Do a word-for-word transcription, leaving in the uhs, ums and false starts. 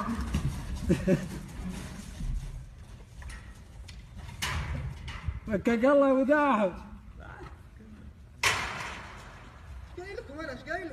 فكك الله وداعم. قايل لكم انا ايش قايل؟